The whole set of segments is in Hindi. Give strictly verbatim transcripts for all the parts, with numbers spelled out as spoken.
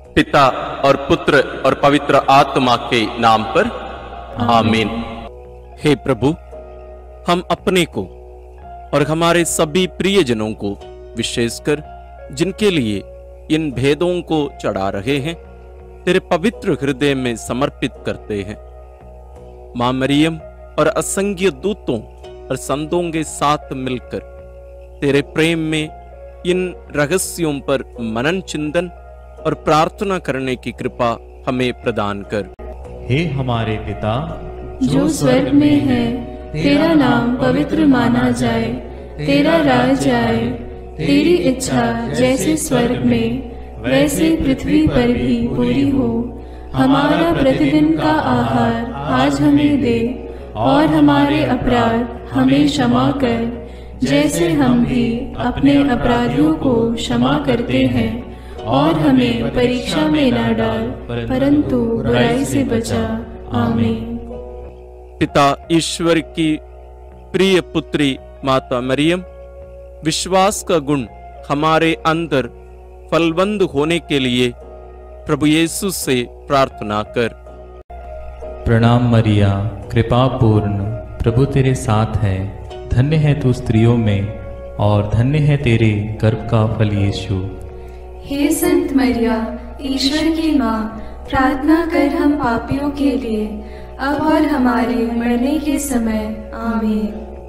पिता और पुत्र और पवित्र आत्मा के नाम पर आमीन। हे प्रभु, हम अपने को और हमारे सभी प्रियजनों को, विशेषकर जिनके लिए इन भेदों को चढ़ा रहे हैं, तेरे पवित्र हृदय में समर्पित करते हैं। मां मरियम और असंख्य दूतों और संतों के साथ मिलकर तेरे प्रेम में इन रहस्यों पर मनन चिंतन और प्रार्थना करने की कृपा हमें प्रदान कर। हे हमारे पिता जो स्वर्ग में है, तेरा नाम पवित्र माना जाए, तेरा राज आए, तेरी इच्छा जैसे स्वर्ग में वैसे पृथ्वी पर भी पूरी हो। हमारा प्रतिदिन का आहार आज हमें दे, और हमारे अपराध हमें क्षमा कर, जैसे हम भी अपने अपराधियों को क्षमा करते हैं, और हमें परीक्षा में न डाल, परंतु बुराई से बचा। आमीन। पिता ईश्वर की प्रिय पुत्री माता मरियम, विश्वास का गुण हमारे अंदर फलवंत होने के लिए प्रभु यीशु से प्रार्थना कर। प्रणाम मरिया, कृपा पूर्ण, प्रभु तेरे साथ है। धन्य है तू स्त्रियों में, और धन्य है तेरे गर्भ का फल यीशु। हे संत मरिया, ईश्वर की माँ, प्रार्थना कर हम पापियों के लिए, अब और हमारे मरने के समय। आमीन।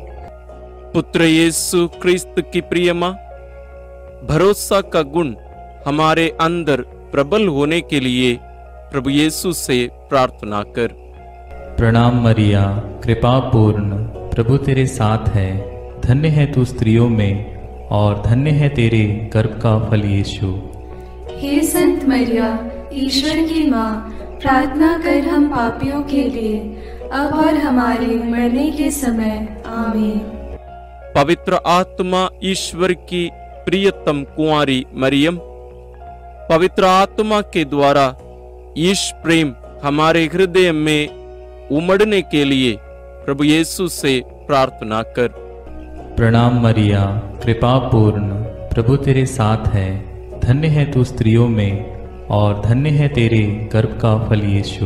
पुत्र यीशु क्रिस्त की प्रिय माँ, भरोसा का गुण हमारे अंदर प्रबल होने के लिए प्रभु यीशु से प्रार्थना कर। प्रणाम मरिया, कृपा पूर्ण, प्रभु तेरे साथ है। धन्य है तू स्त्रियों में, और धन्य है तेरे गर्भ का फल यीशु। हे संत मरिया, ईश्वर की माँ, प्रार्थना कर हम पापियों के लिए, अब और हमारे मरने के समय। आमीन। पवित्र आत्मा ईश्वर की प्रियतम कुंवारी मरियम, पवित्र आत्मा के द्वारा ईश प्रेम हमारे हृदय में उमड़ने के लिए प्रभु यीशु से प्रार्थना कर। प्रणाम मरिया, कृपा पूर्ण, प्रभु तेरे साथ है। धन्य है तू स्त्रियों में, और धन्य है तेरे गर्भ का फल यीशु।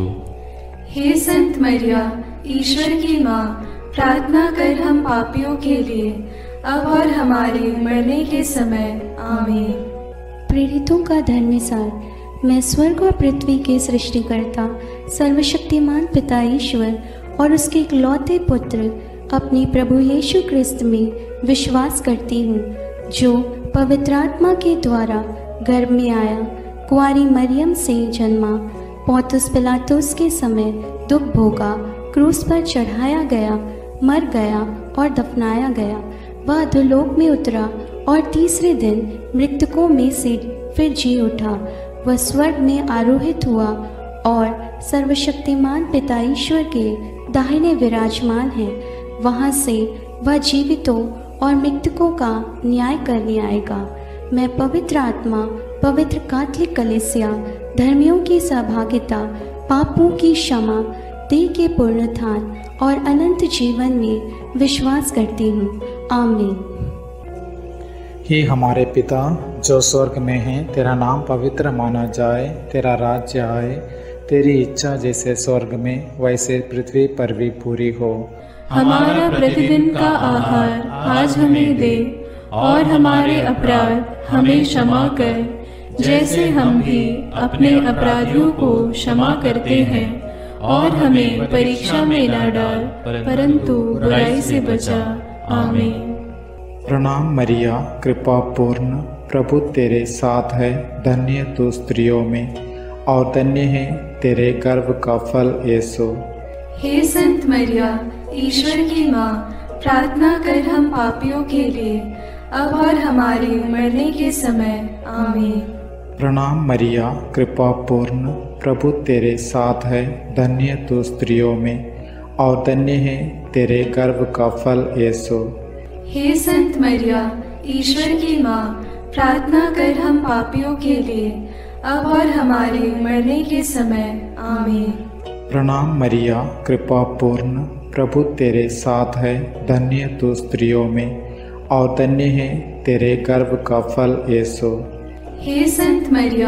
हे संत मरिया, ईश्वर की माँ, प्रार्थना कर हम पापियों के लिए, अब और हमारे मरने के समय। आमीन। प्रेरितों का धर्मसार। मैं स्वर्ग और पृथ्वी के सृष्टिकर्ता सर्वशक्तिमान पिता ईश्वर और उसके इकलौते पुत्र अपने प्रभु यीशु क्रिस्त में विश्वास करती हूँ, जो पवित्र आत्मा के द्वारा गर्भ में आया, कुंवारी मरियम से जन्मा, पौंतुस पिलातुस के समय दुख भोगा, क्रूस पर चढ़ाया गया, मर गया और दफनाया गया। वह अधोलोक में उतरा और तीसरे दिन मृतकों में से फिर जी उठा। वह स्वर्ग में आरोहित हुआ और सर्वशक्तिमान पिता ईश्वर के दाहिने विराजमान है। वहाँ से वह जीवितों और मृतकों का न्याय करने आएगा। मैं पवित्र आत्मा, पवित्र कैथोलिक कलीसिया, धर्मियों की सहभागिता, पापों की क्षमा, देह के पुनरुत्थान और अनंत जीवन में विश्वास करती हूँ। आमीन। हे हमारे पिता जो स्वर्ग में है, तेरा नाम पवित्र माना जाए, तेरा राज्य आए, तेरी इच्छा जैसे स्वर्ग में वैसे पृथ्वी पर भी पूरी हो। हमारा प्रतिदिन का आहार आज हमें दे, और हमारे अपराध हमें क्षमा कर, जैसे हम भी अपने अपराधियों को क्षमा करते हैं, और हमें परीक्षा में न डाल, परंतु बुराई से बचा। आमीन। प्रणाम मरिया, कृपा पूर्ण, प्रभु तेरे साथ है। धन्य तू स्त्रियों में, और धन्य है तेरे गर्भ का फल यीशु। हे संत मरिया, ईश्वर की माँ, प्रार्थना कर हम पापियों के लिए, अब और हमारे मरने के समय। आमीन। प्रणाम मरिया, कृपा पूर्ण, प्रभु तेरे साथ है। धन्य तू स्त्रियों में, और धन्य है तेरे गर्भ का फल यीशु। हे संत मरिया, ईश्वर की माँ, प्रार्थना कर हम पापियों के लिए, अब और हमारे मरने के समय। आमीन। प्रणाम मरिया, कृपा पूर्ण, प्रभु तेरे साथ है। धन्य तू स्त्रियों में, और धन्य है तेरे गर्भ का फल यीशु। हे संत मरिया,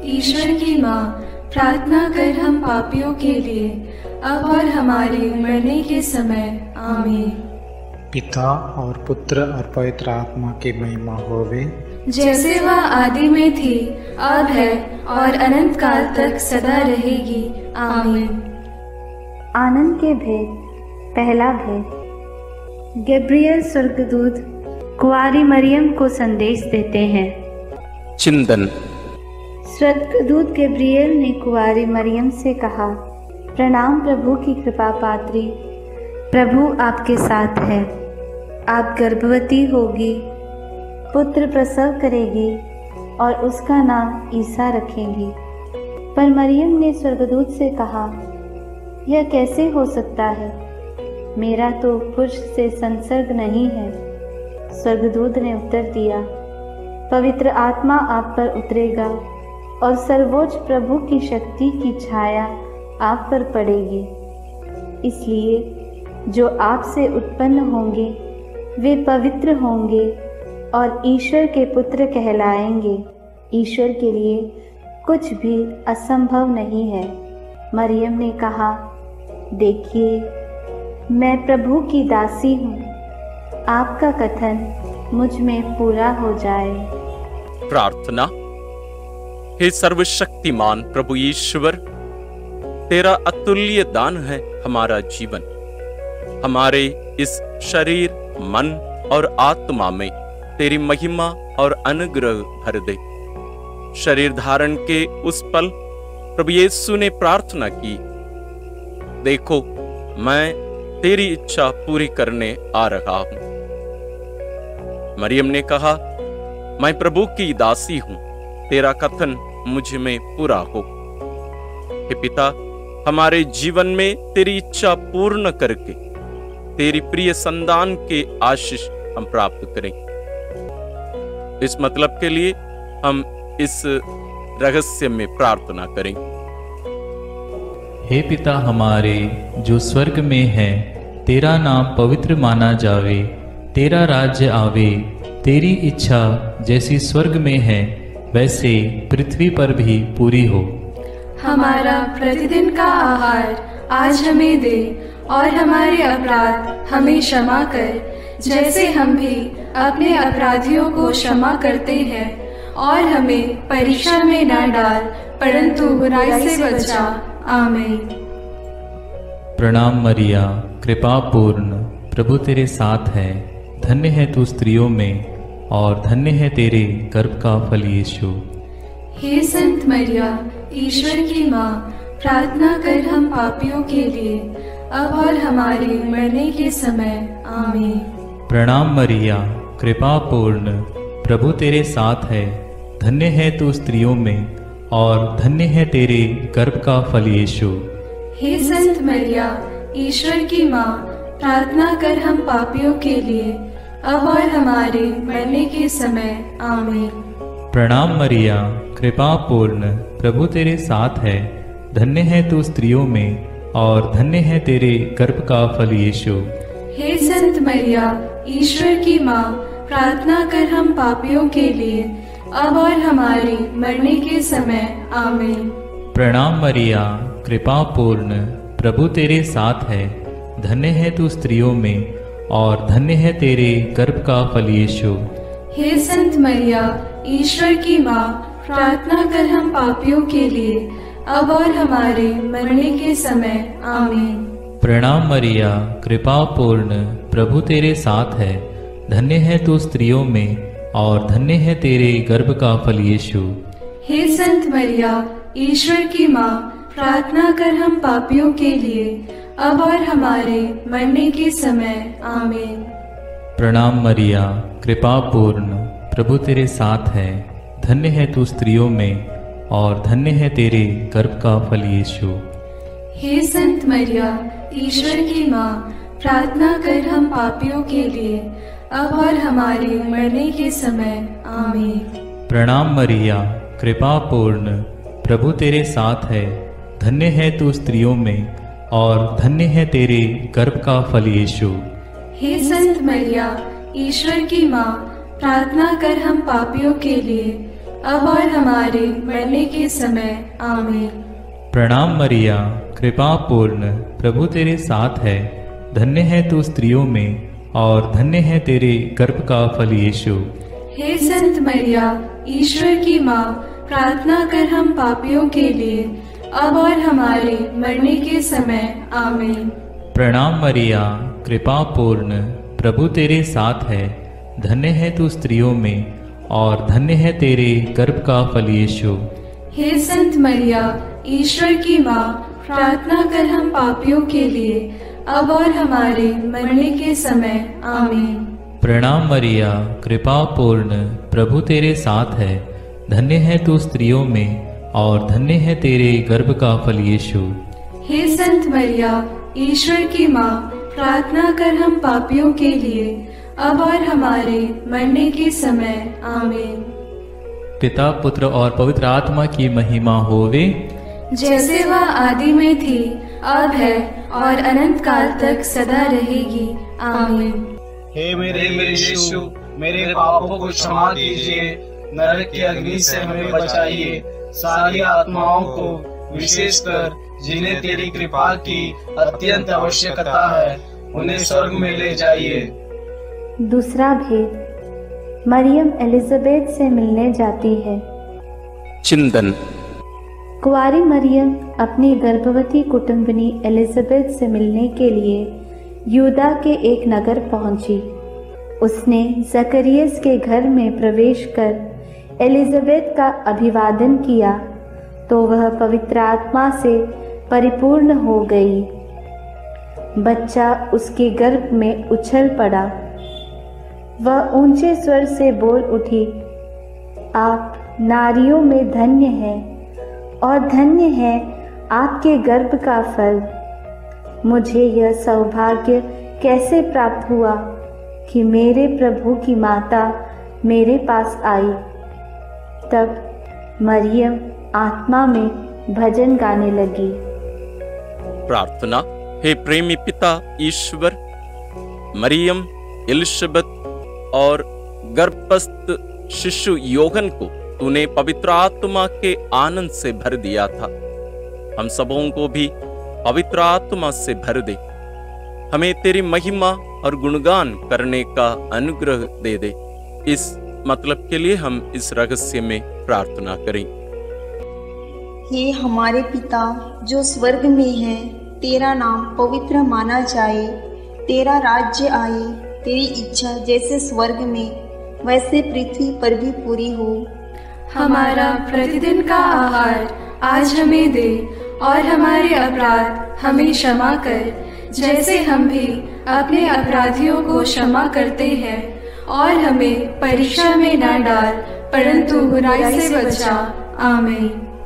ईश्वर की माँ, प्रार्थना कर हम पापियों के लिए, अब और हमारे मरने के समय। आमीन। पिता और पुत्र और पवित्र आत्मा की महिमा होवे, जैसे वह आदि में थी, अब है और अनंत काल तक सदा रहेगी। आमीन। आनंद के भेद। पहला भेद। गैब्रियल स्वर्गदूत कुंवारी मरियम को संदेश देते हैं। चिंतन। स्वर्गदूत गैब्रियल ने कुंवारी मरियम से कहा, प्रणाम प्रभु की कृपा पात्री, प्रभु आपके साथ है। आप गर्भवती होगी, पुत्र प्रसव करेगी और उसका नाम ईसा रखेंगी। पर मरियम ने स्वर्गदूत से कहा, यह कैसे हो सकता है? मेरा तो पुरुष से संसर्ग नहीं है। स्वर्गदूत ने उत्तर दिया, पवित्र आत्मा आप पर उतरेगा और सर्वोच्च प्रभु की शक्ति की छाया आप पर पड़ेगी। इसलिए जो आपसे उत्पन्न होंगे वे पवित्र होंगे और ईश्वर के पुत्र कहलाएंगे। ईश्वर के लिए कुछ भी असंभव नहीं है। मरियम ने कहा, देखिए, मैं प्रभु की दासी हूँ, आपका कथन मुझ में पूरा हो जाए। प्रार्थना। हे सर्वशक्तिमान प्रभु ईश्वर, तेरा अतुल्य दान है हमारा जीवन। हमारे इस शरीर, मन और आत्मा में तेरी महिमा और अनुग्रह भर दे। शरीर धारण के उस पल प्रभु यीशु ने प्रार्थना की, देखो मैं तेरी इच्छा पूरी करने आ रहा हूं। मरियम ने कहा, मैं प्रभु की दासी हूं, तेरा कथन मुझ में पूरा हो। हे पिता, हमारे जीवन में तेरी इच्छा पूर्ण करके तेरी प्रिय संतान के आशीष हम प्राप्त करें। इस मतलब के लिए हम इस रहस्य में प्रार्थना करें। हे पिता हमारे जो स्वर्ग में है, तेरा नाम पवित्र माना जावे, तेरा राज्य आवे, तेरी इच्छा जैसी स्वर्ग में है वैसे पृथ्वी पर भी पूरी हो। हमारा प्रतिदिन का आहार आज हमें दे और हमारे अपराध हमें क्षमा कर, जैसे हम भी अपने अपराधियों को क्षमा करते हैं, और हमें परीक्षा में न डाल, परंतु बुराई से बचा। आमीन। प्रणाम मरिया, कृपा पूर्ण, प्रभु तेरे साथ है। धन्य है तू स्त्रियों में और धन्य है तेरे गर्भ का फल यीशु। हे संत मरिया, ईश्वर की माँ, प्रार्थना कर हम पापियों के लिए, अब और हमारे मरने के समय। आमीन। प्रणाम मरिया, कृपा पूर्ण, प्रभु तेरे साथ है। धन्य है तू स्त्रियों में और धन्य है तेरे गर्भ का फल यीशु। हे संत मरिया, ईश्वर की माँ, प्रार्थना कर हम पापियों के लिए, अब और हमारे मरने के समय। आमीन। प्रणाम मरिया, कृपा पूर्ण, प्रभु तेरे साथ है। धन्य है तू स्त्रियों में और धन्य है तेरे गर्भ का फल यीशु। हे संत मरिया, ईश्वर की माँ, प्रार्थना कर हम पापियों के लिए, अब और हमारे मरने के समय। आमीन। प्रणाम मरिया, कृपा पूर्ण, प्रभु तेरे साथ है। धन्य है तू स्त्रियों में और धन्य है तेरे गर्भ का फल यीशु। हे संत मरिया, ईश्वर की माँ, प्रार्थना कर हम पापियों के लिए, अब और हमारे मरने के समय। आमीन। प्रणाम मरिया, कृपा पूर्ण, प्रभु तेरे साथ है। धन्य है तू स्त्रियों में और धन्य है तेरे गर्भ का फल यीशु। हे संत मरिया, ईश्वर की माँ, प्रार्थना कर हम पापियों के लिए, अब और हमारे मरने के समय। आमीन। प्रणाम मरिया, कृपा पूर्ण, प्रभु तेरे साथ है। धन्य है तू स्त्रियों में और धन्य है तेरे गर्भ का फल यीशु। हे संत मरिया, ईश्वर की माँ, प्रार्थना कर हम पापियों के लिए, अब और हमारे मरने के समय। आमीन। प्रणाम मरिया, कृपा पूर्ण, प्रभु तेरे साथ है। धन्य है तू स्त्रियों में और धन्य है तेरे गर्भ का फल यीशु। हे संत मरिया, ईश्वर की माँ, प्रार्थना कर हम पापियों के लिए, अब और हमारे मरने के समय आमीन। प्रणाम मरिया, कृपा पूर्ण, प्रभु तेरे साथ है। धन्य है तू स्त्रियों में और धन्य है तेरे गर्भ का फल यीशु। हे संत मरिया, ईश्वर की माँ, प्रार्थना कर हम पापियों के लिए, अब और हमारे मरने के समय आमीन। प्रणाम मरिया, कृपा पूर्ण, प्रभु तेरे साथ है। धन्य है तू स्त्रियों में और धन्य है तेरे गर्भ का फल यीशु। हे संत मरिया, ईश्वर की माँ, प्रार्थना कर हम पापियों के लिए, अब और हमारे मरने के समय आमीन। प्रणाम मरिया, कृपा पूर्ण, प्रभु तेरे साथ है। धन्य है तू स्त्रियों में और धन्य है तेरे गर्भ का फल यीशु। हे संत मरिया, ईश्वर की माँ, प्रार्थना कर हम पापियों के लिए, अब और हमारे मरने के समय आमीन। पिता, पुत्र और पवित्र आत्मा की महिमा होवे, जैसे वह आदि में थी, अब है और अनंत काल तक सदा रहेगी आमीन। हे मेरे यीशु, मेरे पापों को क्षमा कीजिए, नरक की अग्नि से हमें बचाइए, सारी आत्माओं को, विशेषकर जिन्हें तेरी कृपा की अत्यंत आवश्यकता है, उन्हें स्वर्ग में ले जाइए। दूसरा भेद, मरियम एलिजाबेथ से मिलने जाती है। चिंतन। कुंवारी मरियम अपनी गर्भवती कुटुंबनी एलिजाबेथ से मिलने के लिए यूदा के एक नगर पहुंची। उसने जकरियस के घर में प्रवेश कर एलिजाबेथ का अभिवादन किया तो वह पवित्र आत्मा से परिपूर्ण हो गई। बच्चा उसके गर्भ में उछल पड़ा। वह ऊंचे स्वर से बोल उठी, आप नारियों में धन्य हैं और धन्य है आपके गर्भ का फल। मुझे यह सौभाग्य कैसे प्राप्त हुआ कि मेरे प्रभु की माता मेरे पास आई। तब मरियम आत्मा में भजन गाने लगी। प्रार्थना। हे प्रेमी पिता ईश्वर, मरियम, एलिशबेथ और गर्भस्थ शिशु योहन को तूने पवित्र आत्मा के आनंद से भर दिया था। हम सबों को भी पवित्र आत्मा से भर दे। हमें तेरी महिमा और गुणगान करने का अनुग्रह दे दे। इस मतलब के लिए हम इस रहस्य में प्रार्थना करें। हे हमारे पिता जो स्वर्ग में है, तेरा नाम पवित्र माना जाए, तेरा राज्य आए, तेरी इच्छा जैसे स्वर्ग में वैसे पृथ्वी पर भी पूरी हो। हमारा प्रतिदिन का आहार आज हमें दे और हमारे अपराध हमें क्षमा कर, जैसे हम भी अपने अपराधियों को क्षमा करते हैं, और हमें परीक्षा में न डाल परंतु बुराई से बचा। आमीन।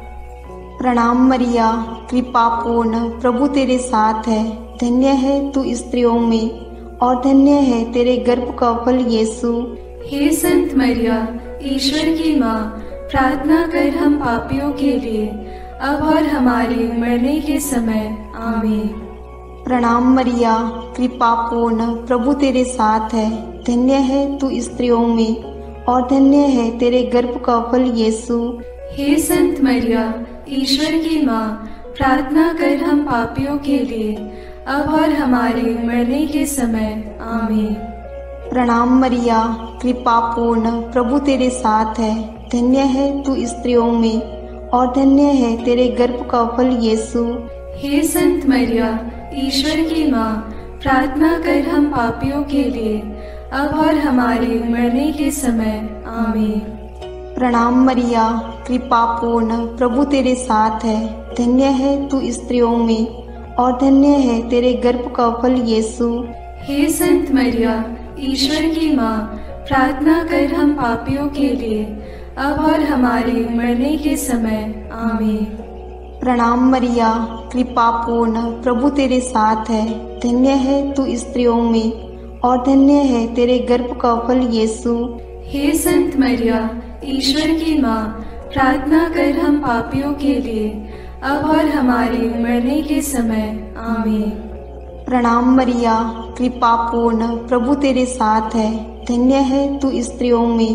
प्रणाम मरिया, कृपा पूर्ण, प्रभु तेरे साथ है। धन्य है तू स्त्रियों में और धन्य है तेरे गर्भ का फल यीशु। हे संत मरिया, ईश्वर की माँ, प्रार्थना कर हम पापियों के लिए, अब और हमारे मरने के समय। आमीन। प्रणाम मरिया, कृपा पूर्ण, प्रभु तेरे साथ है। धन्य है तू स्त्रियों में और धन्य है तेरे गर्भ का फल यीशु। हे संत मरिया, ईश्वर की माँ, प्रार्थना कर हम पापियों के लिए, अब और हमारे मरने के समय। आमीन। प्रणाम मरिया, कृपा पूर्ण, प्रभु तेरे साथ है। धन्य है तू स्त्रियों में और धन्य है तेरे गर्भ का फल यीशु। हे संत मरिया, ईश्वर की माँ, प्रार्थना कर हम पापियों के लिए, अब और हमारे मरने के समय। आमीन। प्रणाम मरिया, कृपा पूर्ण, प्रभु तेरे साथ है। धन्य है तू स्त्रियों में और धन्य है तेरे गर्भ का फल यीशु। हे संत मरिया, ईश्वर की माँ, प्रार्थना कर हम पापियों के लिए, अब और हमारे मरने के समय। आमीन। प्रणाम मरिया, कृपा पूर्ण, प्रभु तेरे साथ है। धन्य है तू स्त्रियों में और धन्य है तेरे गर्भ का फल यीशु। हे संत मरिया, ईश्वर की माँ, प्रार्थना कर हम पापियों के लिए, अब और हमारे मरने के समय। आमीन। प्रणाम मरिया, कृपा पूर्ण, प्रभु तेरे साथ है। धन्य है तू स्त्रियों में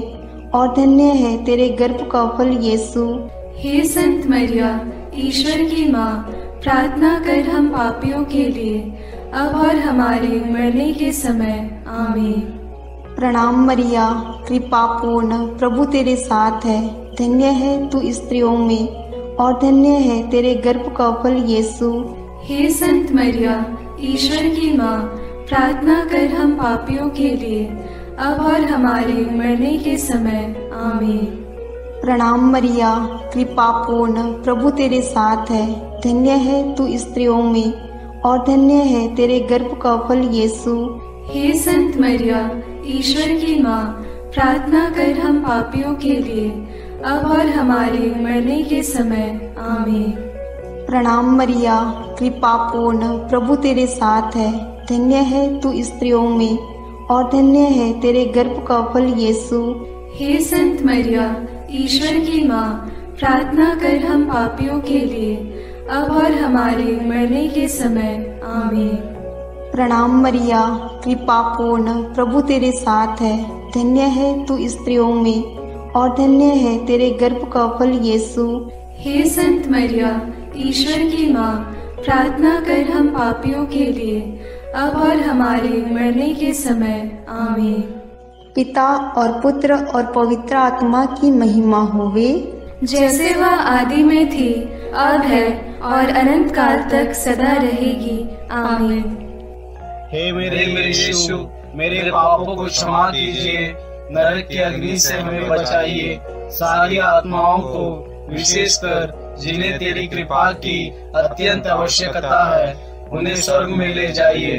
और धन्य है तेरे गर्भ का फल यीशु। हे संत मरिया, ईश्वर की माँ, प्रार्थना कर हम पापियों के लिए, अब और हमारे मरने के समय। आमीन। प्रणाम मरिया, कृपा पूर्ण, प्रभु तेरे साथ है। धन्य है तू स्त्रियों में, और धन्य है तेरे गर्भ का फल यीशु। हे संत मरिया, ईश्वर की माँ, प्रार्थना कर हम पापियों के लिए, अब और हमारे मरने के समय। आमीन। प्रणाम मरिया, कृपा पूर्ण, प्रभु तेरे साथ है। धन्य है तू स्त्रियों में, और धन्य है तेरे गर्भ का फल यीशु। हे संत मरिया, ईश्वर की माँ, प्रार्थना कर हम पापियों के लिए, अब और हमारे मरने के समय। आमीन। प्रणाम मरिया, कृपा पूर्ण, प्रभु तेरे साथ है। धन्य है तू स्त्रियों में, और धन्य है तेरे गर्भ का फल यीशु। हे संत मरिया, ईश्वर की माँ, प्रार्थना कर हम पापियों के लिए, अब और हमारे मरने के समय। आमीन। प्रणाम मरिया, कृपा पूर्ण, प्रभु तेरे साथ है। धन्य है तू स्त्रियों में, और धन्य है तेरे गर्भ का फल यीशु। हे संत मरिया, ईश्वर की माँ, प्रार्थना कर हम पापियों के लिए, अब और हमारे मरने के समय। आमीन। पिता और पुत्र और पवित्र आत्मा की महिमा होवे, जैसे वह आदि में थी, अब है, और अनंत काल तक सदा रहेगी। आमीन। हे मेरे यीशु, मेरे पापों को क्षमा कीजिए, नरक की अग्नि से हमें बचाइए, सारी आत्माओं को, विशेषकर जिन्हें तेरी कृपा की अत्यंत आवश्यकता है, उन्हें स्वर्ग में ले जाइए।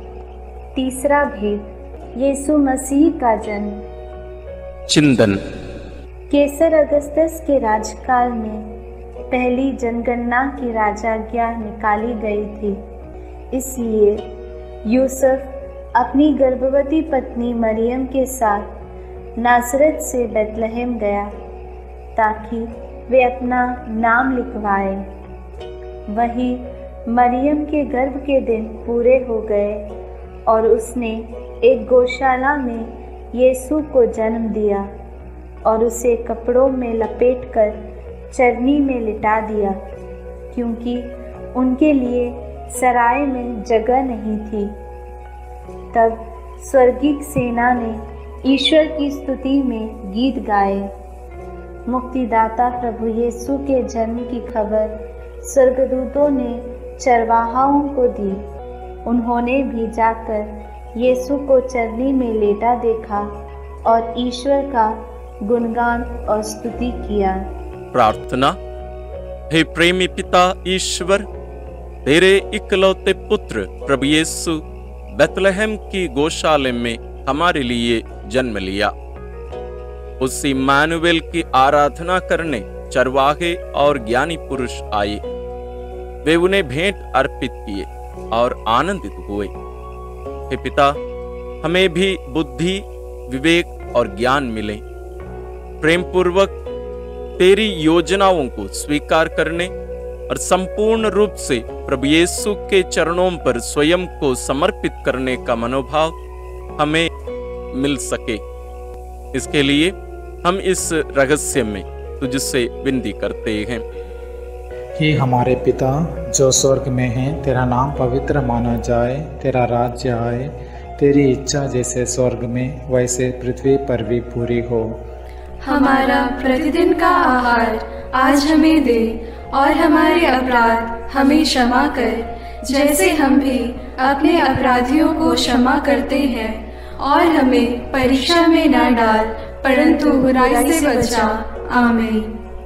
तीसरा भेद, यीशु मसीह का जन्म। चिंतन। केसर अगस्तस के राजकाल में पहली जनगणना की राजाज्ञा निकाली गई थी, इसलिए यूसुफ अपनी गर्भवती पत्नी मरियम के साथ नासरत से बेतलहम गया ताकि वे अपना नाम लिखवाए। वहीं मरियम के गर्भ के दिन पूरे हो गए और उसने एक गौशाला में यीशु को जन्म दिया और उसे कपड़ों में लपेटकर चरनी में लिटा दिया, क्योंकि उनके लिए सराय में जगह नहीं थी। तब स्वर्गीय सेना ने ईश्वर की स्तुति में गीत गाए। मुक्तिदाता प्रभु यीशु के जन्म की खबर स्वर्गदूतों ने चरवाहाओं को दी। उन्होंने भी जाकर यीशु को चरनी में लेटा देखा और ईश्वर का गुणगान और स्तुति किया। प्रार्थना। हे प्रेमी पिता ईश्वर, तेरे इकलौते पुत्र प्रभु यीशु बेतलहम की गौशाला में हमारे लिए जन्म लिया। उस इम्मानुएल की आराधना करने चरवाहे और ज्ञानी पुरुष आए। वे उन्हें भेंट अर्पित किए और आनंदित हुए। हे पिता, हमें भी बुद्धि, विवेक और ज्ञान मिले, प्रेम पूर्वक तेरी योजनाओं को स्वीकार करने और संपूर्ण रूप से प्रभु यीशु के चरणों पर स्वयं को समर्पित करने का मनोभाव हमें मिल सके। इसके लिए हम इस रहस्य में तुझसे विनती करते हैं। हे हमारे पिता जो स्वर्ग में है, तेरा नाम पवित्र माना जाए, तेरा राज्य आए, तेरी इच्छा जैसे स्वर्ग में वैसे पृथ्वी पर भी पूरी हो। हमारा प्रतिदिन का आहार आज हमें दे, और हमारे अपराध हमें क्षमा कर, जैसे हम भी अपने अपराधियों को क्षमा करते हैं, और हमें परीक्षा में न डाल, परंतु बुराई से बचा। आमीन।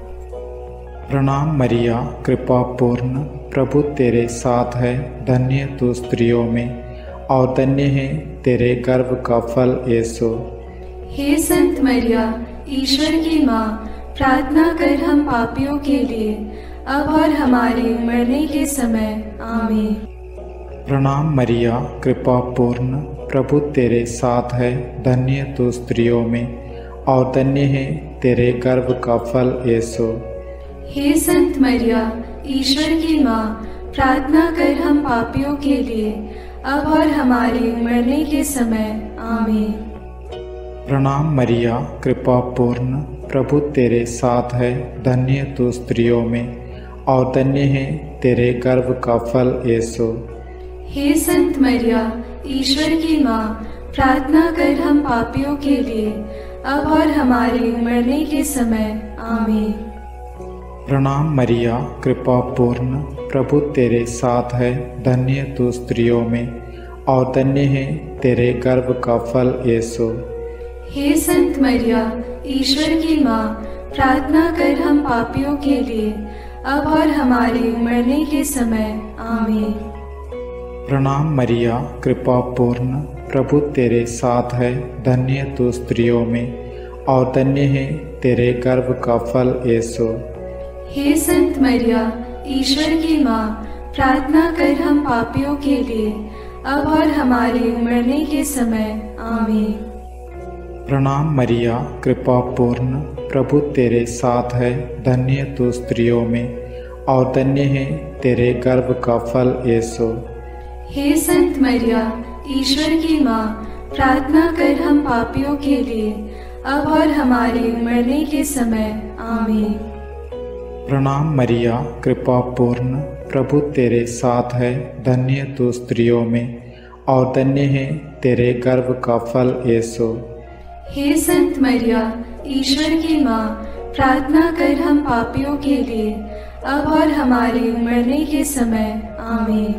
प्रणाम मरिया, कृपा पूर्ण, प्रभु तेरे साथ है। धन्य तू स्त्रियों में, और धन्य है तेरे गर्भ का फल यीशु। हे संत मरिया, ईश्वर की माँ, प्रार्थना कर हम पापियों के लिए, अब और हमारे मरने के समय। आमीन। प्रणाम मरिया, कृपा पूर्ण, प्रभु तेरे साथ है। धन्य तू स्त्रियों में, और धन्य है तेरे गर्भ का फल यीशु। हे संत मरिया, ईश्वर की माँ, प्रार्थना कर हम पापियों के लिए, अब और हमारे मरने के समय। आमीन। प्रणाम मरिया, कृपा पूर्ण, प्रभु तेरे साथ है, धन्य तू स्त्रियों में और धन्य है तेरे गर्भ का फल यीशु। हे संत मरिया, ईश्वर की माँ, प्रार्थना कर हम पापियों के लिए, अब और हमारे मरने के समय। आमीन। प्रणाम मरिया, कृपा पूर्ण, प्रभु तेरे साथ है, धन्य तू स्त्रियों में और धन्य है तेरे गर्भ का फल यीशु। हे संत मरिया, ईश्वर की माँ, प्रार्थना कर हम पापियों के लिए, अब और हमारे मरने के समय। आमीन। प्रणाम मरिया, कृपा पूर्ण, प्रभु तेरे साथ है, धन्य तू स्त्रियों में और धन्य है तेरे गर्भ का फल यीशु। हे संत मरिया, ईश्वर की माँ, प्रार्थना कर हम पापियों के लिए, अब और हमारे मरने के समय। आमीन। प्रणाम मरिया, कृपा पूर्ण, प्रभु तेरे साथ है, धन्य तू स्त्रियों में और धन्य है तेरे गर्भ का फल यीशु। हे संत मरिया, ईश्वर की माँ, प्रार्थना कर हम पापियों के लिए, अब और हमारे मरने के समय। आमीन। प्रणाम मरिया, कृपा पूर्ण, प्रभु तेरे साथ है, धन्य तू स्त्रियों में और धन्य है तेरे गर्भ का फल यीशु। हे संत मरिया, ईश्वर की माँ, प्रार्थना कर हम पापियों के लिए, अब और हमारे मरने के समय। आमीन।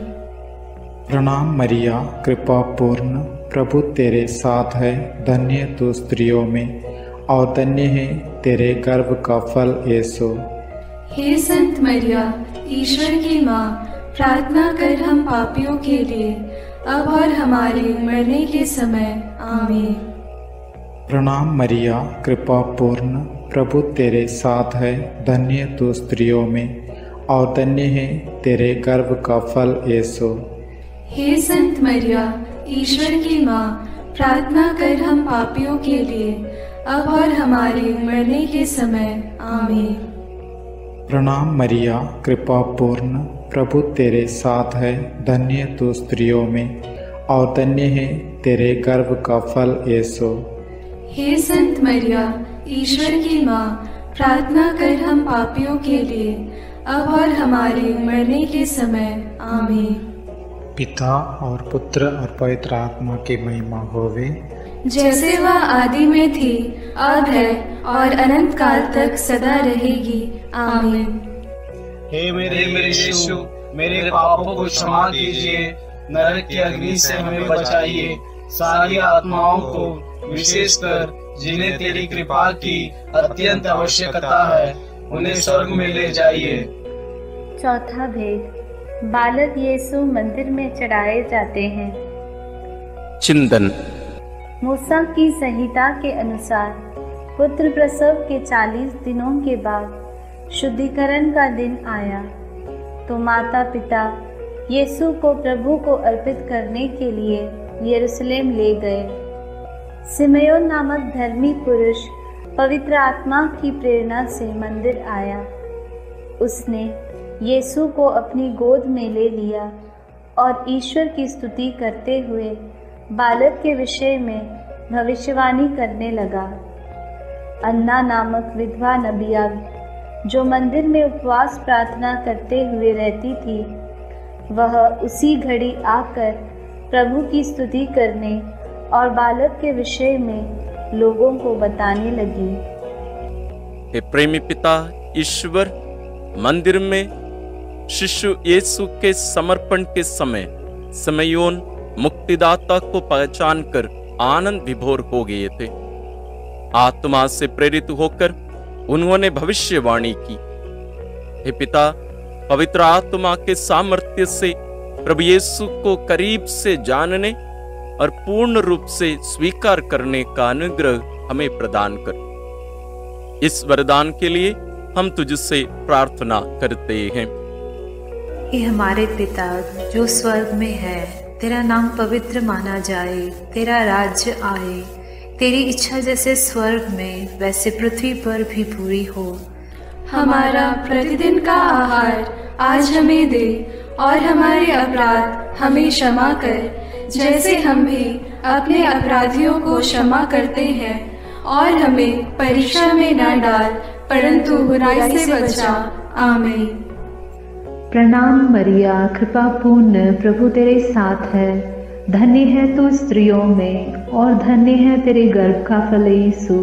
प्रणाम मरिया, कृपा पूर्ण, प्रभु तेरे साथ है, धन्य तू स्त्रियों में और धन्य है तेरे गर्भ का फल यीशु। हे संत मरिया, ईश्वर की माँ, प्रार्थना कर हम पापियों के लिए, अब और हमारे मरने के समय। आमीन। प्रणाम मरिया, कृपा पूर्ण, प्रभु तेरे साथ है, धन्य तू स्त्रियों में और धन्य है तेरे गर्भ का फल यीशु। हे संत मरिया, ईश्वर की माँ, प्रार्थना कर हम पापियों के लिए, अब और हमारे मरने के समय। आमीन। प्रणाम मरिया, कृपा पूर्ण, प्रभु तेरे साथ है, धन्य तू स्त्रियों में और धन्य है तेरे गर्भ का फल यीशु। हे संत मरिया, ईश्वर की माँ, प्रार्थना कर हम पापियों के लिए, अब और हमारे मरने के समय। आमीन। पिता और पुत्र और पवित्र आत्मा की महिमा होवे, जैसे वह आदि में थी, अब है और अनंत काल तक सदा रहेगी। आमीन। हे मेरे मेरे यीशु, मेरे पापों को क्षमा कीजिए, नरक की अग्नि से हमें बचाइए, सारी आत्माओं को, विशेषकर जिन्हें तेरी कृपा की अत्यंत आवश्यकता है, उन्हें स्वर्ग में ले जाइए। चौथा भेद, बालक यीशु मंदिर में चढ़ाए जाते हैं। चिंतन। मूसा की संहिता के अनुसार पुत्र प्रसव के चालीस दिनों के बाद शुद्धिकरण का दिन आया, तो माता पिता यीशु को प्रभु को अर्पित करने के लिए यरूशलेम ले गए। सिमयोन नामक धर्मी पुरुष पवित्र आत्मा की प्रेरणा से मंदिर आया। उसने यीशु को अपनी गोद में ले लिया और ईश्वर की स्तुति करते हुए बालक के विषय में भविष्यवाणी करने लगा। अन्ना नामक विधवा नबिया, जो मंदिर में उपवास प्रार्थना करते हुए रहती थी, वह उसी घड़ी आकर प्रभु की स्तुति करने और बालक के विषय में लोगों को बताने लगी। हे प्रेमी पिता ईश्वर, मंदिर में शिशु यीशु के समर्पण के समय सिमयोन मुक्तिदाता को पहचान कर आनंद विभोर हो गए थे। आत्मा से प्रेरित होकर उन्होंने भविष्यवाणी की। हे पिता, पवित्र आत्मा के सामर्थ्य से प्रभु यीशु को करीब से जानने और पूर्ण रूप से स्वीकार करने का अनुग्रह हमें प्रदान कर। इस वरदान के लिए हम तुझसे प्रार्थना करते हैं। हे हमारे पिता जो स्वर्ग में है, तेरा नाम पवित्र माना जाए, तेरा राज्य आए, तेरी इच्छा जैसे स्वर्ग में वैसे पृथ्वी पर भी पूरी हो। हमारा प्रतिदिन का आहार आज हमें दे और हमारे अपराध हमें क्षमा कर, जैसे हम भी अपने अपराधियों को क्षमा करते हैं, और हमें परीक्षा में न डाल परंतु बुराई से बचा। आमीन। प्रणाम मरिया, कृपा पूर्ण, प्रभु तेरे साथ है। धन्य है तू स्त्रियों में, और धन्य है तेरे गर्भ का फल यीशु।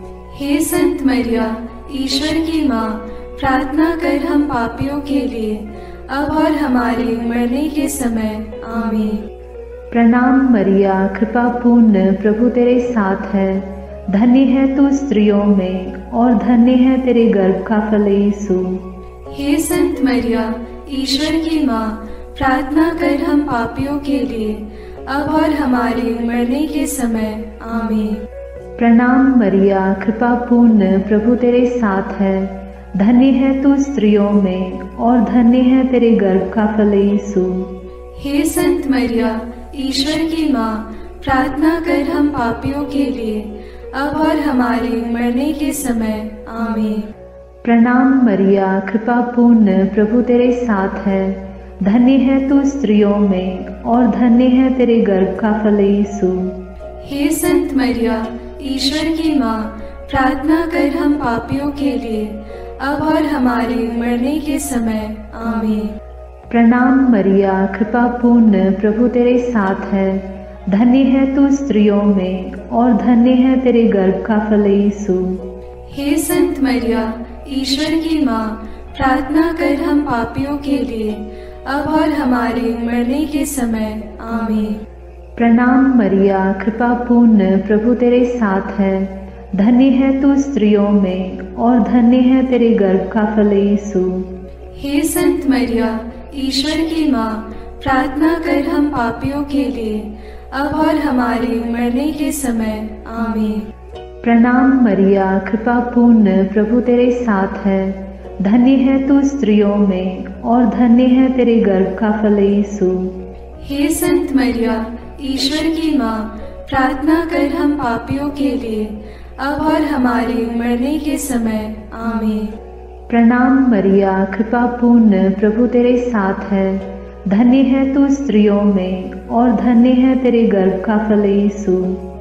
हे संत मरिया, ईश्वर की माँ, प्रार्थना कर हम पापियों के लिए, अब और हमारे मरने के समय। आमीन। प्रणाम मरिया, कृपा पूर्ण, प्रभु तेरे साथ है। धन्य है तू स्त्रियों में, और धन्य है तेरे गर्भ का फल यीशु। हे संत मरिया, ईश्वर की माँ, प्रार्थना कर हम पापियों के लिए, अब और हमारे मरने के समय। आमीन। प्रणाम मरिया, कृपा पूर्ण, प्रभु तेरे साथ है। धन्य है तू स्त्रियों में, और धन्य है तेरे गर्भ का फल यीशु। हे संत मरिया, ईश्वर की माँ, प्रार्थना कर हम पापियों के लिए, अब और हमारे मरने के समय। आमीन। प्रणाम मरिया, कृपा पूर्ण, प्रभु तेरे साथ है। धन्य है तू स्त्रियों में, और धन्य है तेरे गर्भ का फल यीशु। हे संत मरिया, ईश्वर की माँ, प्रार्थना कर हम पापियों के लिए, अब और हमारे मरने के समय। आमीन। प्रणाम मरिया, कृपा पूर्ण, प्रभु तेरे साथ है। धन्य है तू स्त्रियों में, और धन्य है तेरे गर्भ का फल यीशु। हे संत मरिया, ईश्वर की माँ, प्रार्थना कर हम पापियों के लिए, अब और हमारे मरने के समय। आमीन। प्रणाम मरिया, कृपा पूर्ण, प्रभु तेरे साथ है। धन्य है तू स्त्रियों में, और धन्य है तेरे गर्भ का फल यीशु। हे संत मरिया, ईश्वर की माँ, प्रार्थना कर हम पापियों के लिए, अब और हमारे मरने के समय। आमीन। प्रणाम मरिया, कृपा पूर्ण, प्रभु तेरे साथ है। धन्य है तू स्त्रियों में, और धन्य है तेरे गर्भ का फल यीशु। हे संत मरिया, ईश्वर की माँ, प्रार्थना कर हम पापियों के लिए, अब और हमारे मरने के समय। आमीन। प्रणाम मरिया, कृपा पूर्ण, प्रभु तेरे साथ है। धन्य है तू स्त्रियों में, और धन्य है तेरे गर्भ का फल यीशु।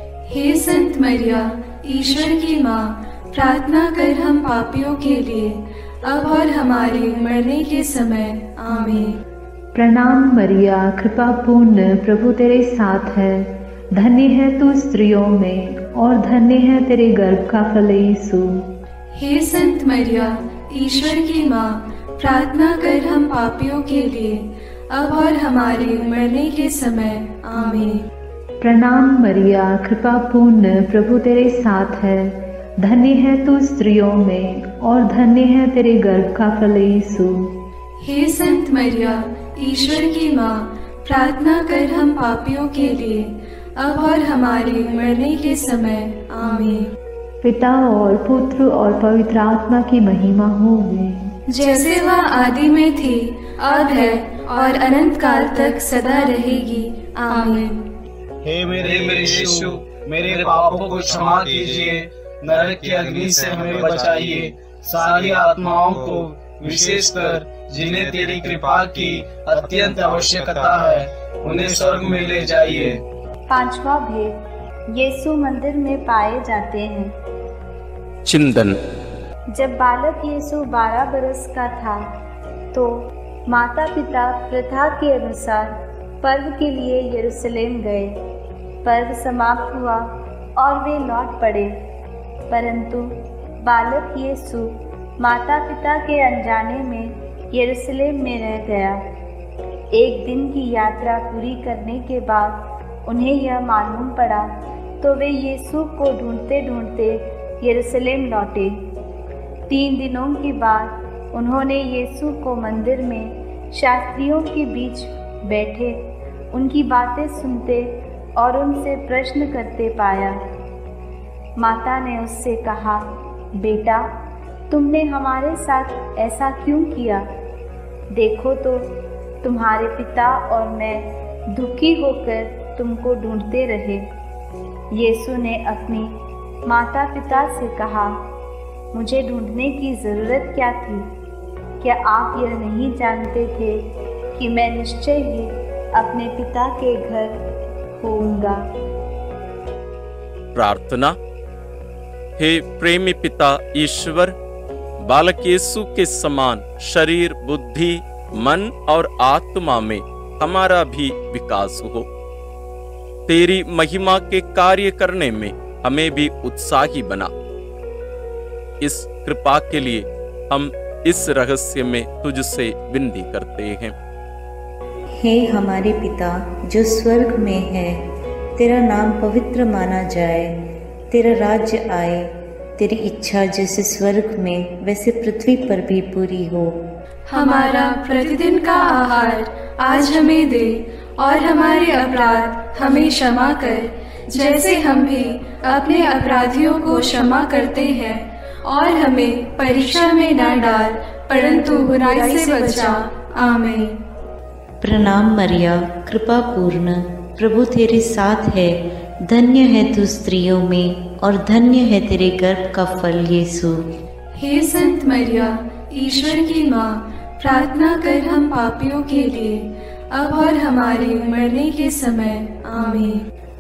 हे संत मरिया, ईश्वर की माँ, प्रार्थना कर हम पापियों के लिए, अब और हमारे मरने के समय। आमीन। प्रणाम मरिया, कृपा पूर्ण, प्रभु तेरे साथ है। धन्य है तू स्त्रियों में, और धन्य है तेरे गर्भ का फल यीशु। हे संत मरिया, ईश्वर की माँ, प्रार्थना कर हम पापियों के लिए, अब और हमारे मरने के समय। आमीन। प्रणाम मरिया, कृपा पूर्ण, प्रभु तेरे साथ है। धन्य है तू स्त्रियों में, और धन्य है तेरे गर्भ का फल यीशु। हे संत मरिया, ईश्वर की माँ, प्रार्थना कर हम पापियों के लिए, अब और हमारे मरने के समय। आमीन। पिता और पुत्र और पवित्र आत्मा की महिमा होवे, जैसे वह आदि में थी, अब है, और अनंत काल तक सदा रहेगी। आमीन। हे मेरे मेरे यीशु, मेरे पापों को क्षमा कीजिए, नरक की अग्नि से हमें बचाइए, सारी आत्माओं को, विशेषकर जिन्हें तेरी कृपा की अत्यंत आवश्यकता है, उन्हें स्वर्ग में ले जाइए। पांचवा भेद, यीशु मंदिर में पाए जाते हैं। चिंतन। जब बालक यीशु बारह बरस का था, तो माता पिता प्रथा के अनुसार पर्व के लिए यरूशलेम गए। पर्व समाप्त हुआ और वे लौट पड़े, परंतु बालक यीशु माता पिता के अनजाने में यरूशलेम में रह गया। एक दिन की यात्रा पूरी करने के बाद उन्हें यह मालूम पड़ा, तो वे यीशु को ढूंढते ढूंढते यरूशलेम लौटे। तीन दिनों के बाद उन्होंने यीशु को मंदिर में शास्त्रियों के बीच बैठे उनकी बातें सुनते और उनसे प्रश्न करते पाया। माता ने उससे कहा, बेटा, तुमने हमारे साथ ऐसा क्यों किया? देखो तो तुम्हारे पिता और मैं दुखी होकर तुमको ढूंढते रहे। यीशु ने अपनी माता पिता से कहा, मुझे ढूंढने की ज़रूरत क्या थी? क्या आप यह नहीं जानते थे कि मैं निश्चय ही अपने पिता के घर होऊंगा। प्रार्थना। हे प्रेमी पिता ईश्वर, बालक यीशु के समान शरीर, बुद्धि, मन और आत्मा में हमारा भी विकास हो। तेरी महिमा के कार्य करने में हमें भी उत्साही बना। इस कृपा के लिए हम इस रहस्य में तुझसे विनती करते हैं। हे हमारे पिता जो स्वर्ग में है, तेरा नाम पवित्र माना जाए, तेरा राज्य आए, तेरी इच्छा जैसे स्वर्ग में वैसे पृथ्वी पर भी पूरी हो। हमारा प्रतिदिन का आहार आज हमें दे, और हमारे अपराध हमें क्षमा कर, जैसे हम भी अपने अपराधियों को क्षमा करते हैं, और हमें परीक्षा में न डाल, परंतु बुराई से बचा। आमीन। प्रणाम मरिया, कृपा पूर्ण, प्रभु तेरे साथ है, धन्य है तू स्त्रियों में और धन्य है तेरे गर्भ का फल यीशु। हे संत मरिया, ईश्वर की माँ, प्रार्थना कर हम पापियों के लिए, अब और हमारे मरने के समय। आमीन।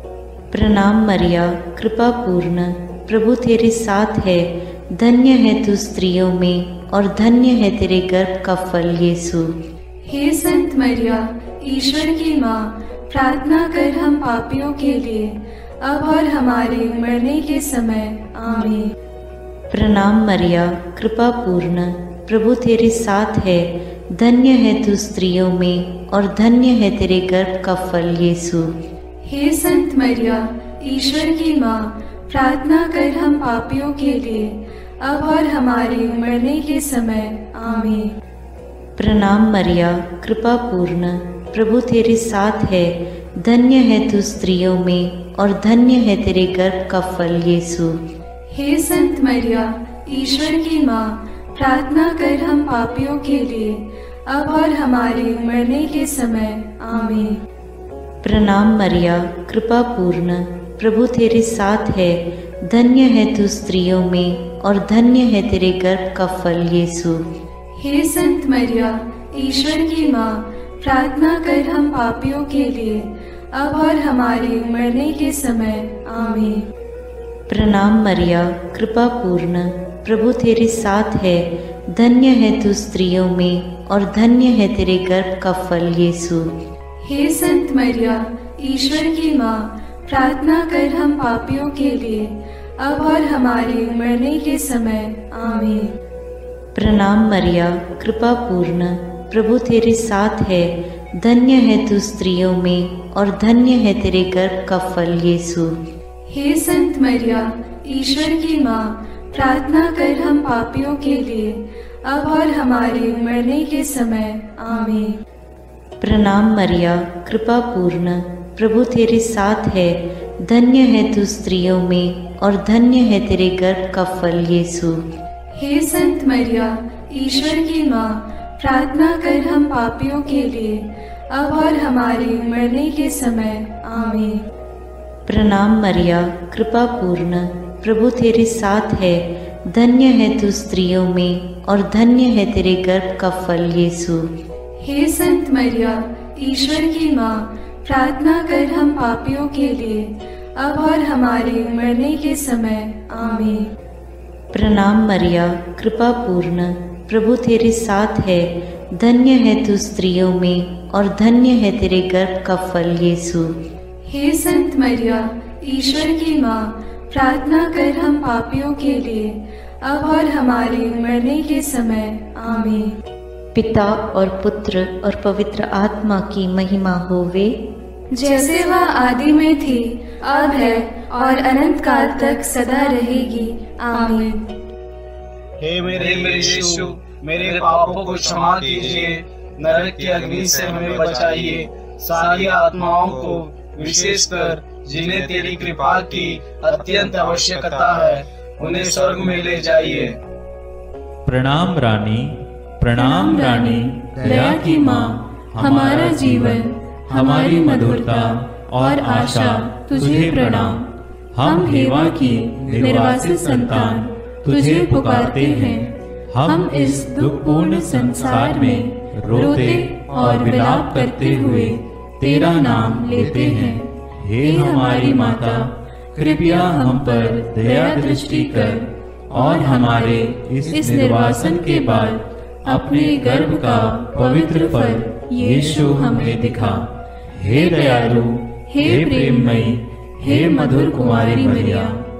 प्रणाम मरिया, कृपा पूर्ण, प्रभु तेरे साथ है, धन्य है तू स्त्रियों में और धन्य है तेरे गर्भ का फल यीशु। हे संत मरिया, ईश्वर की माँ, प्रार्थना कर हम पापियों के लिए, अब और हमारे मरने के समय। आमीन। प्रणाम मरिया, कृपा पूर्ण, प्रभु तेरे साथ है, धन्य है तू स्त्रियों में और धन्य है तेरे गर्भ का फल यीशु। हे संत मरिया, ईश्वर की माँ, प्रार्थना कर हम पापियों के लिए, अब और हमारे मरने के समय। आमीन। प्रणाम मरिया, कृपा पूर्ण, प्रभु तेरे साथ है, धन्य है तू स्त्रियों में और धन्य है तेरे गर्भ का फल यीशु। हे संत मरिया, ईश्वर की माँ, प्रार्थना कर हम पापियों के लिए, अब और हमारे मरने के समय। आमीन। प्रणाम मरिया, कृपा पूर्ण, प्रभु तेरे साथ है, धन्य है तू स्त्रियों में और धन्य है तेरे गर्भ का फल यीशु। हे संत मरिया, ईश्वर की माँ, प्रार्थना कर हम पापियों के लिए, अब और हमारे मरने के समय। आमीन। प्रणाम मरिया, कृपा पूर्ण, प्रभु तेरे साथ है, धन्य है तू स्त्रियों में और धन्य है तेरे गर्भ का फल यीशु। हे संत मरिया, ईश्वर की माँ, प्रार्थना कर हम पापियों के लिए, अब और हमारे मरने के समय। आमीन। प्रणाम मरिया, कृपा पूर्ण, प्रभु तेरे साथ है, धन्य है तू स्त्रियों में और धन्य है तेरे गर्भ का फल यीशु। हे संत मरिया, ईश्वर की माँ, प्रार्थना कर हम पापियों के लिए, अब और हमारे मरने के समय। आमीन। प्रणाम मरिया, कृपा पूर्ण, प्रभु तेरे साथ है, धन्य है तू स्त्रियों में और धन्य है तेरे गर्भ का फल यीशु। हे संत मरिया, ईश्वर की माँ, प्रार्थना कर हम पापियों के लिए, अब और हमारे मरने के समय। आमीन। प्रणाम मरिया, कृपा पूर्ण, प्रभु तेरे साथ है, धन्य है तू स्त्रियों में और धन्य है तेरे गर्भ का फल यीशु। हे संत मरिया, ईश्वर की माँ, प्रार्थना कर हम पापियों के लिए, अब और हमारे मरने के समय। आमीन। प्रणाम मरिया, कृपा पूर्ण, प्रभु तेरे साथ है, धन्य है तू स्त्रियों में और धन्य है तेरे गर्भ का फल यीशु। हे संत मरिया, ईश्वर की माँ, प्रार्थना कर हम पापियों के लिए, अब और हमारे मरने के समय। आमीन। पिता और पुत्र और पवित्र आत्मा की महिमा होवे, जैसे वह आदि में थी, अब है और अनंत काल तक सदा रहेगी। आमीन। हे मेरे यीशु, मेरे पापों को क्षमा कीजिए, नरक की अग्नि से हमें बचाइए, सारी आत्माओं को, विशेषकर जिन्हें तेरी कृपा की अत्यंत आवश्यकता है, उन्हें स्वर्ग में ले जाइए। प्रणाम रानी, प्रणाम रानी, दया की माँ, हमारा जीवन, हमारी मधुरता और आशा तुझे प्रणाम। हम हेवा की निर्वासित संतान तुझे पुकारते हैं। हम इस दुखपूर्ण संसार में रोते और विलाप करते हुए तेरा नाम लेते हैं। हे हमारी माता, कृपया हम पर दया दृष्टि कर और हमारे इस निर्वासन के बाद अपने गर्भ का पवित्र फल यीशु हमें दिखा। हे दयालु, हे प्रेममयी, हे मधुर कुमारी मरिया,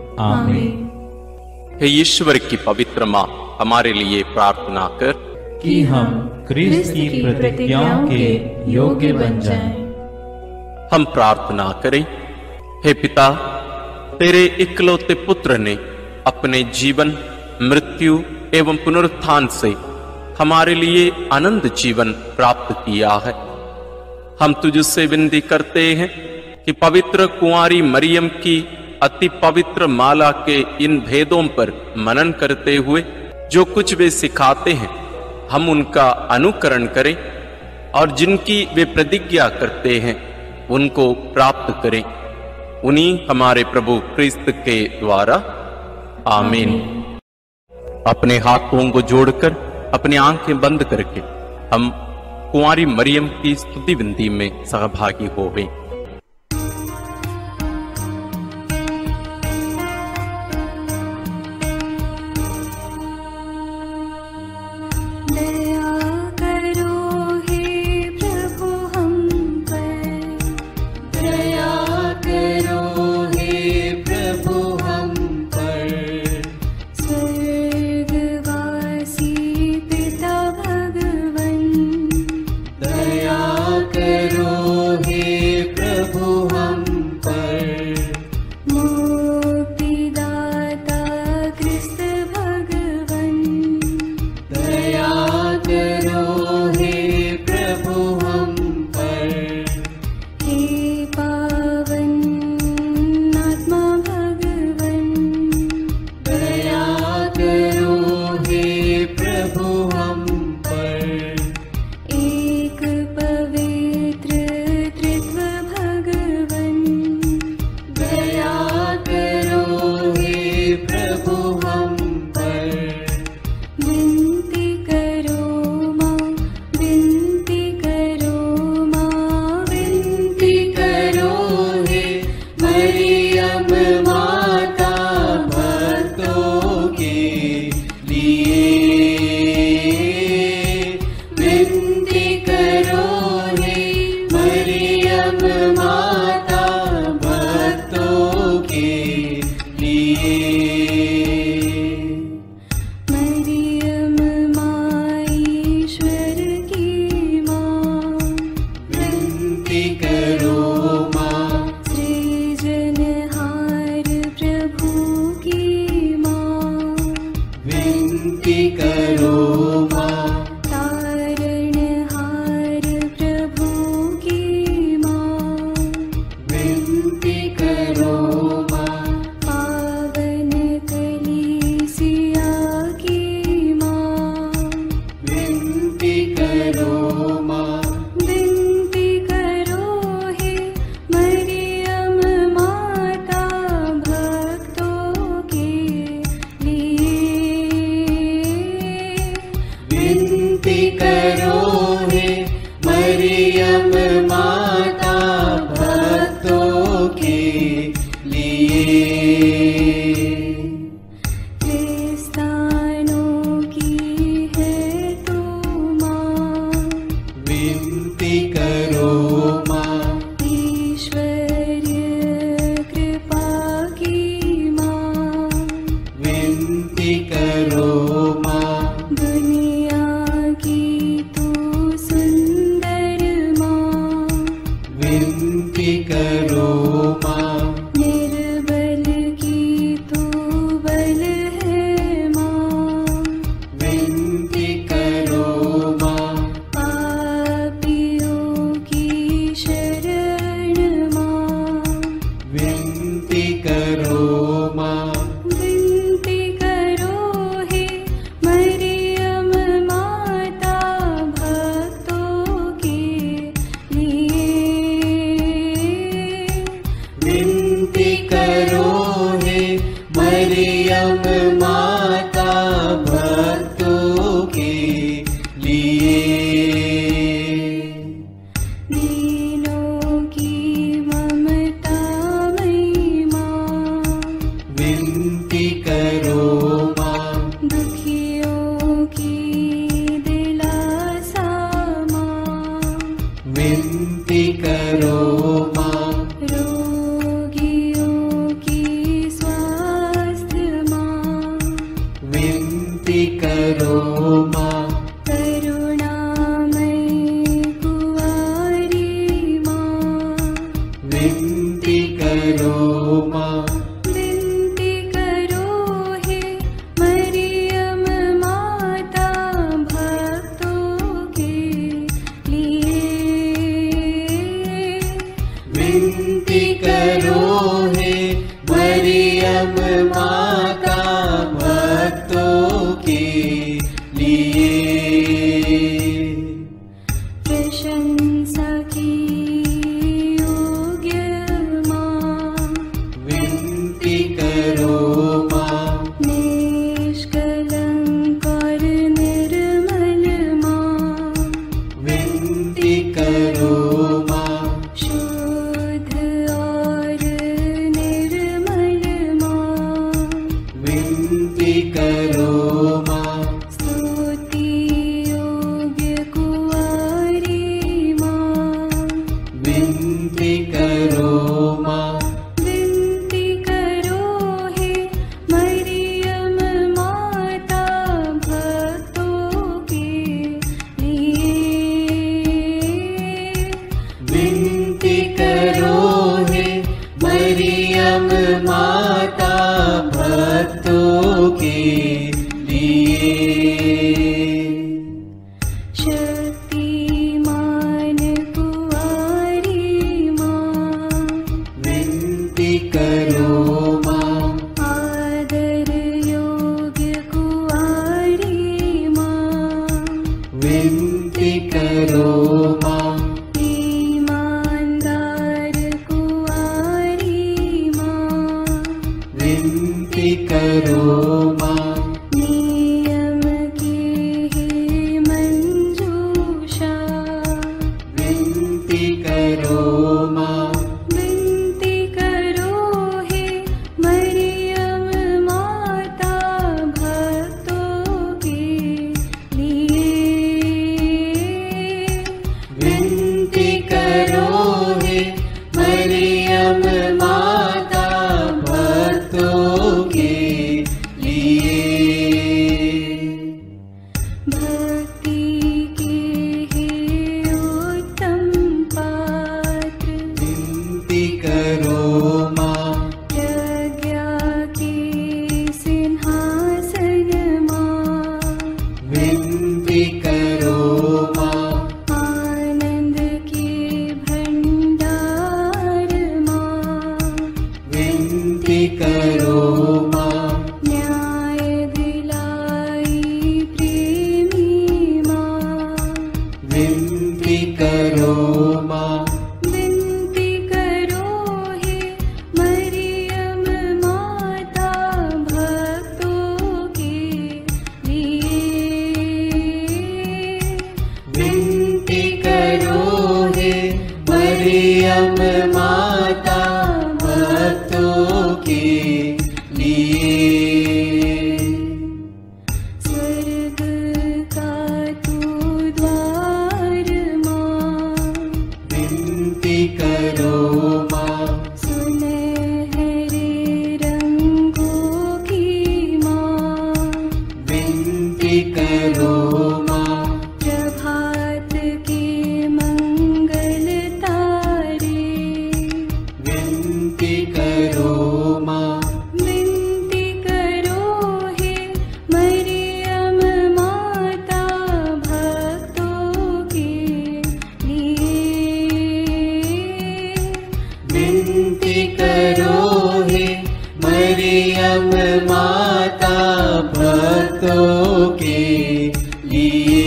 आमीन। हे ईश्वर की पवित्र माँ, हमारे लिए प्रार्थना कर कि हम क्रिस्त की प्रतिज्ञाओं के योग्य बन जाएं। हम प्रार्थना करें। हे पिता, तेरे इकलौते पुत्र ने अपने जीवन, मृत्यु एवं पुनरुत्थान से हमारे लिए आनंद जीवन प्राप्त किया है। हम तुझसे विनती करते हैं कि पवित्र कुंवारी मरियम की अति पवित्र माला के इन भेदों पर मनन करते हुए जो कुछ वे सिखाते हैं, हम उनका अनुकरण करें और जिनकी वे प्रतिज्ञा करते हैं उनको प्राप्त करें। उन्हीं हमारे प्रभु क्रिस्त के द्वारा, आमीन। अपने हाथों को जोड़कर अपनी आंखें बंद करके हम कुंवारी मरियम की स्तुति विनती में सहभागी हो गए। करो माँ। करुणामयी कुंवारी माँ, विनती करो माँ। विनती करो हे मरियम माता भक्तों के लिए। विनती करो हे मरियम माता भक्तों के लिए। प्रशंसा की योग्य माँ, विनती करो माँ। निष्कलंक और निर्मल माँ, विनती करो माँ। शुद्ध और निर्मल माँ, विनती करो माँ। स्तुति योग्य कुंवारी माँ, विनती करो माँ। विनती करो हे मरियम माता भक्तों के लिए। विनती करो हे मरियम माता भक्तों के लिए। शक्तिमान कुंवारी माँ, विनती करो माँ। आदर योग्य कुंवारी माँ, विनती करो माँ। ईमानदार कुंवारी माँ, विनती करो माँ। नियम की हे मंजूषा, विनती करो माँ। विनती करो हे मरियम माता भक्तों के लिए। विनती करो हे मरियम माता भक्तों के लिए। भक्ति के हे उत्तम पात्र, विनती करो माँ। प्रज्ञा के सिंहासन माँ, विनती करो माँ। आनंद के भंडार माँ, विनती करो माँ। न्याय दिलाई प्रेमी माँ, विनती करो माँ। विनती करो हे मरियम माता भक्तों के लिए। विनती करो हे मरियम माता भक्तों के लिए। स्वर्ग का तू द्वार माँ, विनती करो माँ। सुनहरे रंगों की माँ, विनती करो माँ। प्रभात के मंगल तारे, विनती करो माँ। विनती करो हे मरियम माता भक्तों के लिए। विनती करो हे मरियम माता भक्तों के लिए।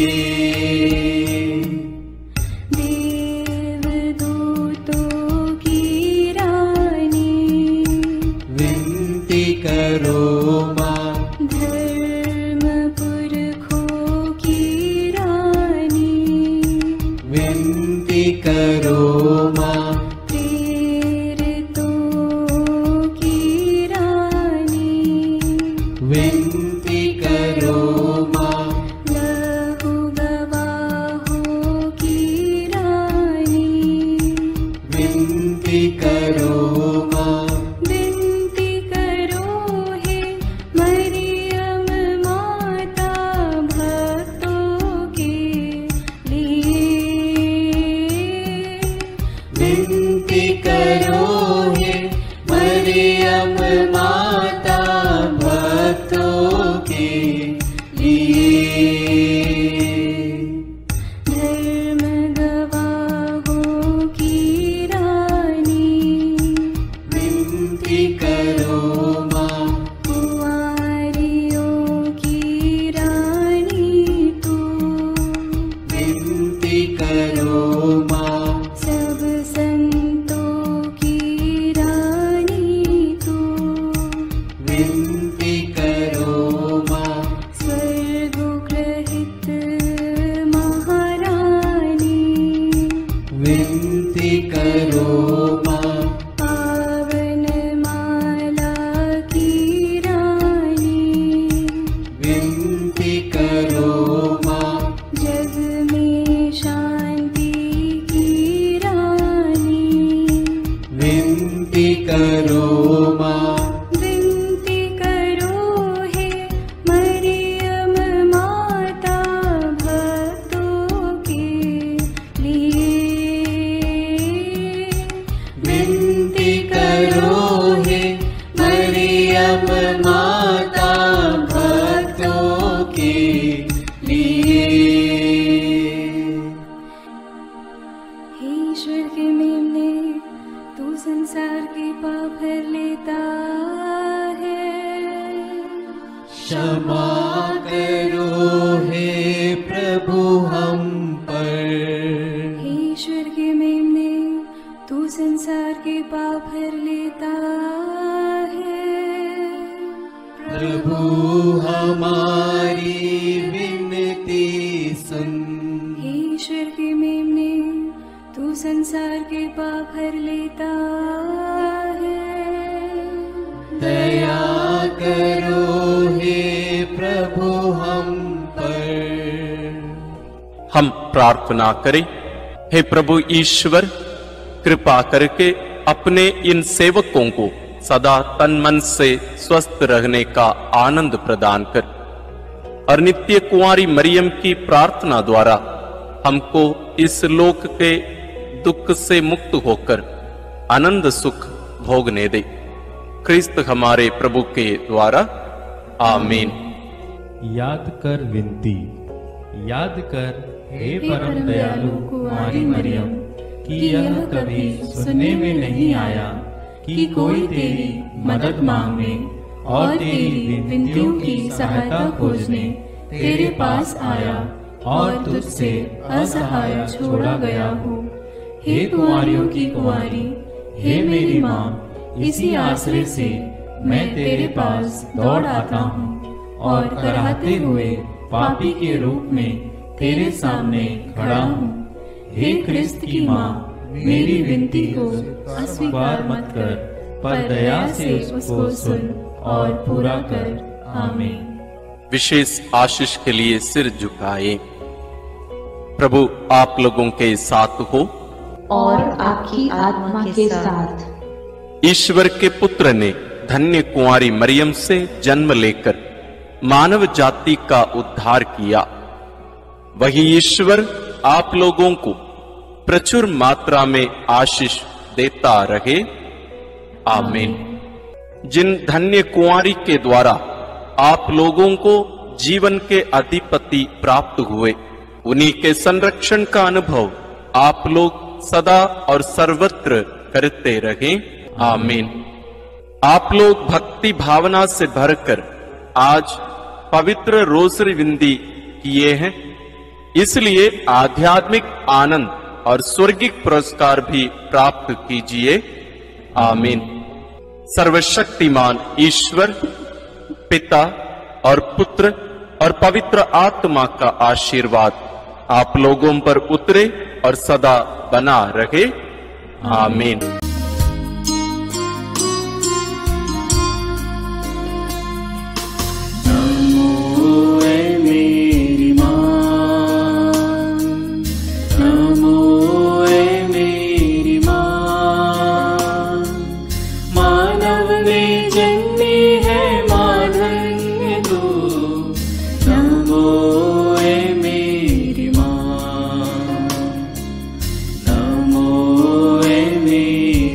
देवदूतों की रानी, विनती करो माँ। धर्म पुरखों की रानी, विनती करो माँ। प्रेरितों की रानी, विनती करो माँ। के लिए। हे ईश्वर के मेमने, तू संसार के पाप भर लेता है। क्षमा करो हे प्रभु हम पर। हे ईश्वर के मेमने, तू संसार के पाप भर लेता है। प्रभु हमारी विनती सुन। हे ईश्वर के मेमने, तू संसार के पाप भर लेता है। दया करो हे प्रभु हम पर। हम प्रार्थना करें। हे प्रभु ईश्वर, कृपा करके अपने इन सेवकों को सदा तन मन से स्वस्थ रहने का आनंद प्रदान कर और नित्य कुंवारी मरियम की प्रार्थना द्वारा हमको इस लोक के दुख से मुक्त होकर आनंद सुख भोगने दे। क्रिस्त हमारे प्रभु के द्वारा, आमीन। याद कर विनती। याद कर हे परम दयालु कुंवारी मरियम कि यह कभी सुनने में नहीं आया कि कोई तेरी मदद मांगने और तेरी विनतियों की सहायता खोजने तेरे पास आया और तुझसे असहाय छोड़ा गया हो। हे कुंवारियों की कुंवारी, हे मेरी माँ, इसी आश्रय से मैं तेरे पास दौड़ आता हूँ और कराहते हुए पापी के रूप में तेरे सामने खड़ा हूँ। हे क्रिस्त की माँ, मेरी विनती को अस्वीकार मत कर, पर दया से उसको सुन और पूरा कर। आमीन। विशेष आशीष के लिए सिर झुकाए। प्रभु आप लोगों के साथ हो और आपकी आत्मा के साथ। ईश्वर के पुत्र ने धन्य कुंवारी मरियम से जन्म लेकर मानव जाति का उद्धार किया। वही ईश्वर आप लोगों को प्रचुर मात्रा में आशीष देता रहे। आमीन। जिन धन्य कुंवारी के द्वारा आप लोगों को जीवन के अधिपति प्राप्त हुए, उन्हीं के संरक्षण का अनुभव आप लोग सदा और सर्वत्र करते रहें। आमीन। आप लोग भक्ति भावना से भरकर आज पवित्र रोसरी विंदी किए हैं, इसलिए आध्यात्मिक आनंद और स्वर्गिक पुरस्कार भी प्राप्त कीजिए। आमीन। सर्वशक्तिमान ईश्वर पिता और पुत्र और पवित्र आत्मा का आशीर्वाद आप लोगों पर उतरे और सदा बना रहे। आमीन। नमो ए मेरी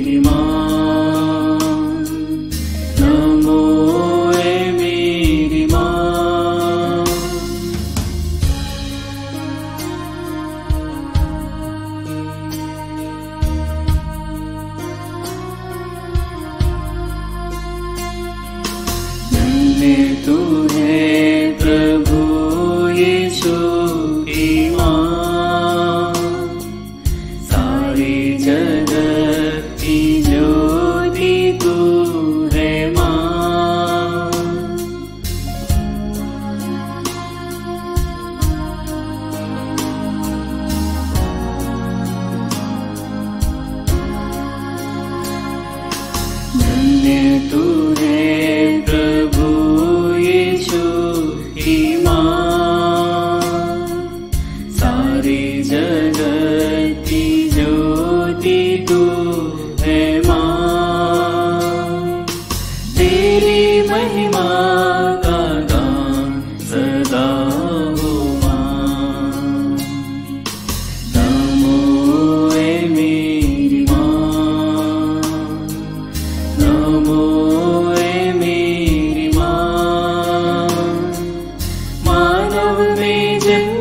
हमें जन्म